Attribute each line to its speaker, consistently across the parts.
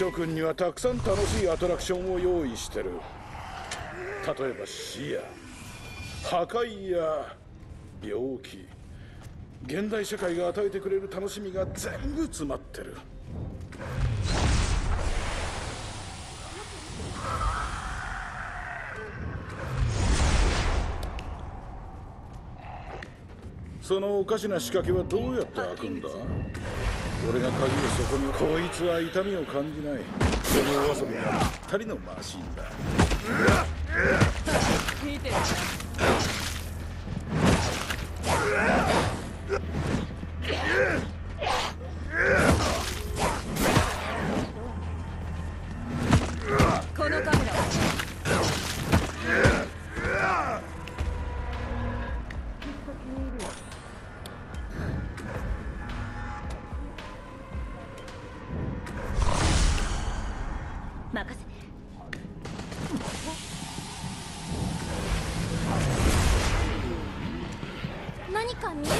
Speaker 1: 諸君にはたくさん楽しいアトラクションを用意してる。例えば死や破壊や病気、現代社会が与えてくれる楽しみが全部詰まってる。そのおかしな仕掛けはどうやって開くんだ？俺が鍵をそこに。こいつは痛みを感じない。そのお遊びがぴったりのマシンだ。
Speaker 2: 見てる。このカメラは任せて。何か見える。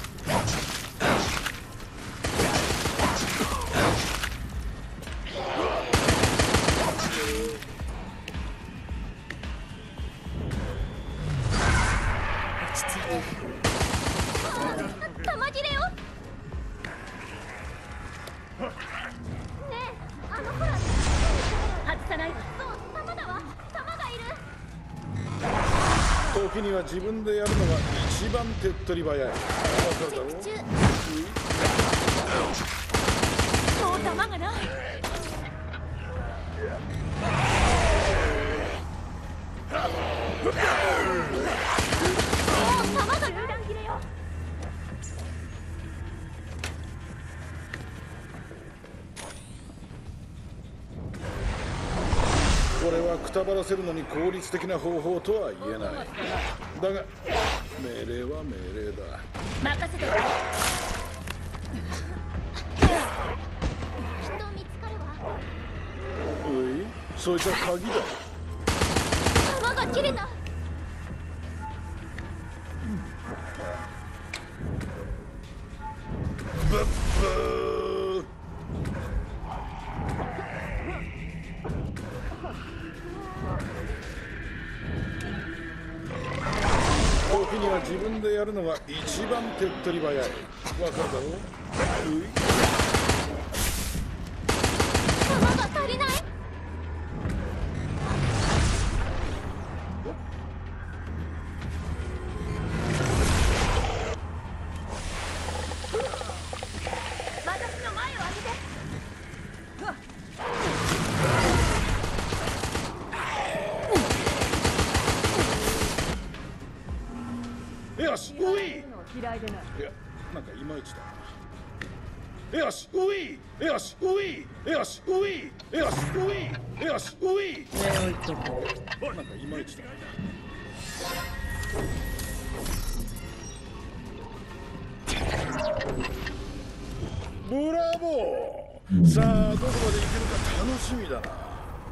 Speaker 2: 落ち着いて。弾切れよ。ねえ、あの子ら外さないわ。そう、弾だわ。弾がいる。
Speaker 1: 時には自分でやるのが一番手っ取り早い。わかるだろう？
Speaker 2: もう弾がない。弾が榴弾切れよ。
Speaker 1: これはくたばらせるのに効率的な方法とは言えない。だが命令は命令だ。
Speaker 2: 任せて。
Speaker 3: 人見つかるわ。
Speaker 1: おい、そいつは鍵だ。
Speaker 3: 弾が切れた。
Speaker 1: ブッブー。時には自分でやるのが一番手っ取り早い。わかるだろう？
Speaker 3: 弾が足りない。私の前を開けて。
Speaker 1: よし、うい。
Speaker 2: 嫌いでない。
Speaker 1: いや、なんかいまいちだな。よし、うい。よし、うい。よし、うい。よし、うい。よし、うい。
Speaker 2: 目をいっとこ
Speaker 1: なんかいまいちだな。ブラボー。さあ、どこまで行けるか楽しみだな。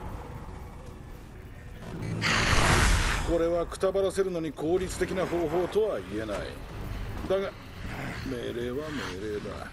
Speaker 1: これはくたばらせるのに効率的な方法とは言えない。だが命令は命令だ。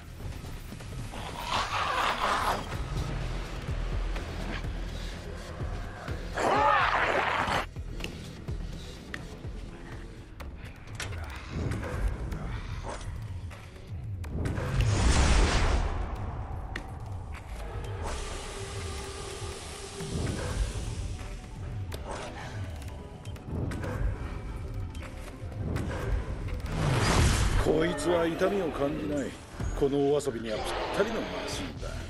Speaker 1: こいつは痛みを感じない。このお遊びにはぴったりのマシンだ。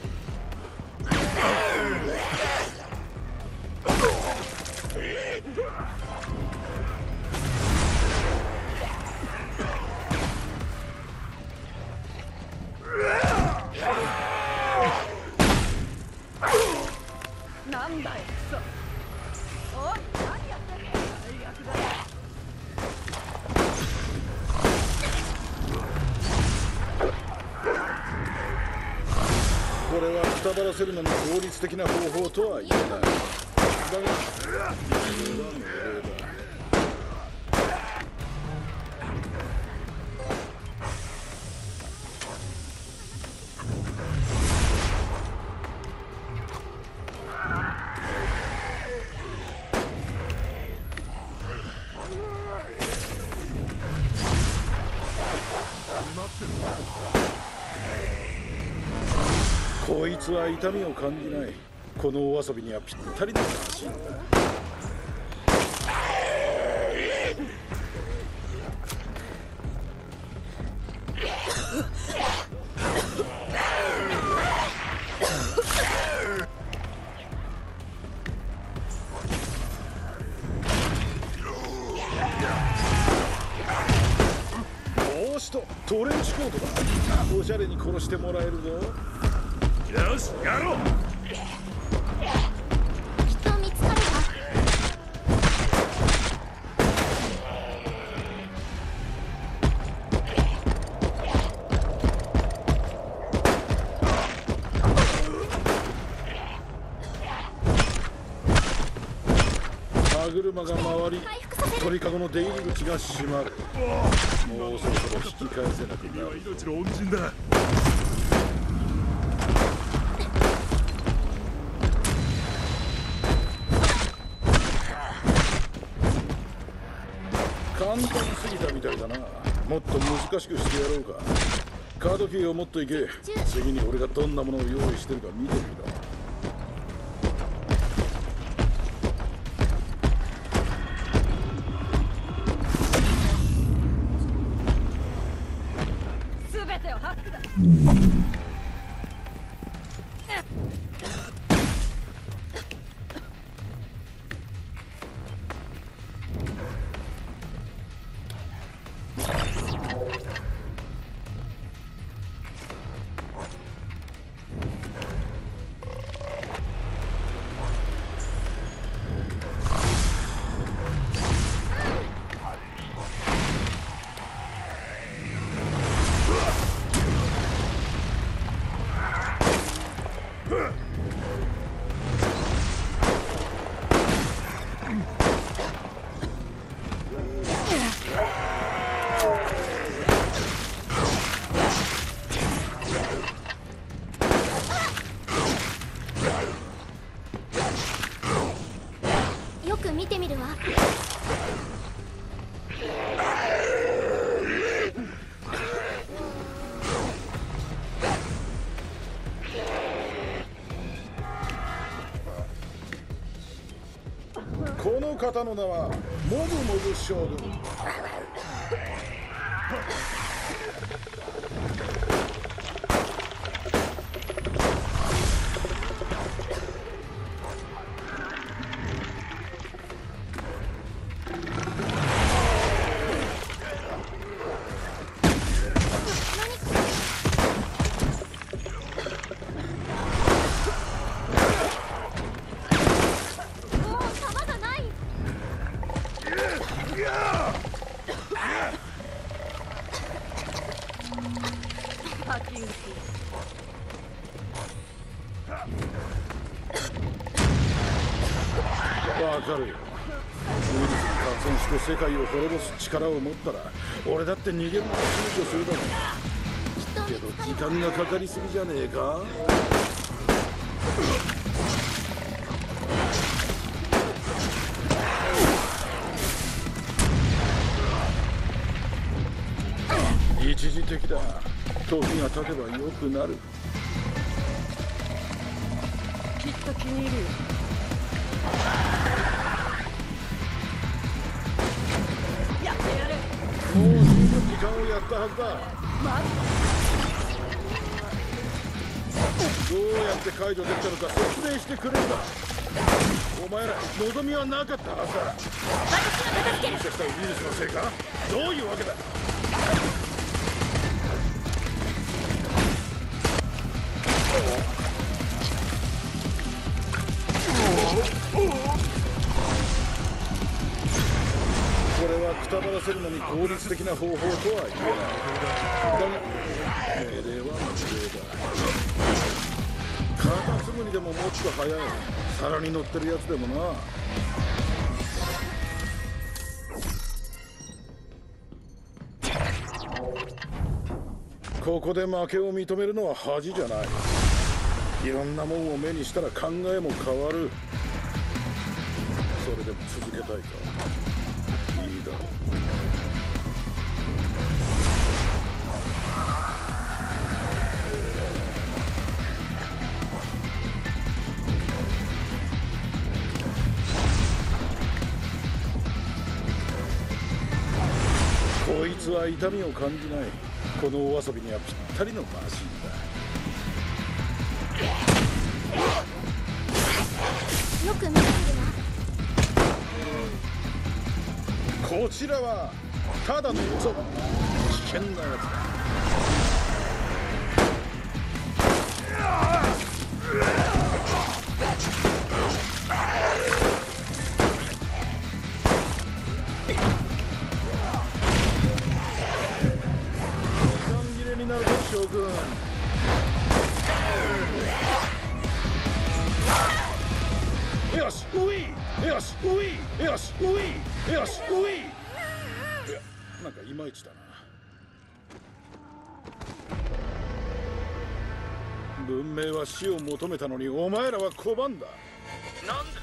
Speaker 2: なんだよ、クソ。おい、何やってんの。最悪だ。
Speaker 1: これはくたばらせるのに効率的な方法とは言えない。だが命令は命令だ。 こいつは痛みを感じない。このお遊びにはぴったりのマシンだ。帽子とトレンチコートだ。おしゃれに殺してもらえるぞ。よし、やろう。
Speaker 3: きっと見つかるわ。
Speaker 1: 歯車が回り、鳥かごの出入り口が閉まる。もうそろそろ引き返せなくなる。命の恩人だ。簡単すぎたみたいだな。もっと難しくしてやろうか。カードキーを持っといけ。次に俺がどんなものを用意してるか見てみろ。
Speaker 2: 全てをハックだ。
Speaker 3: よく見てみるわ。
Speaker 1: この方の名はモブモブ将軍。
Speaker 3: もう弾がない。
Speaker 2: パッキングし
Speaker 1: わかるよ。ウイルスに感染して世界を滅ぼす力を持ったら俺だって逃げるのを躊躇するだろう。けど時間がかかりすぎじゃねえか。一時的だ。時が経てば良くなる。
Speaker 2: きっと気に入るよ。やってやる。
Speaker 1: もう十分時間をやったはずだ。どうやって解除できたのか説明してくれるか。お前ら望みはなかったはずだ。もしかしたらウイルスのせいか。どういうわけだ。これはくたばらせるのに効率的な方法とは言えない。だが命令は命令だ。カタツムリでももっと早い。皿に乗ってるやつでもな。ここで負けを認めるのは恥じゃない。いろんなもんを目にしたら考えも変わる。それでも続けたいか。いいだろう。
Speaker 3: 何？
Speaker 1: もう十分時間をやったはずだ。もう少し時間をやったはずだ。かたつむりでももっと早い。皿に乗ってるやつでもな。 は痛みを感じない。このお遊びにはぴったりのマシン
Speaker 3: よく見てみるわ。
Speaker 1: だ。こちらはただの嘘。危険なやつだ。将軍。よし、ウィー、よし、ウィー、よし、ウィー、よし、ウィー。いや、なんかいまいちだな。文明は死を求めたのに、お前らは拒んだ。なん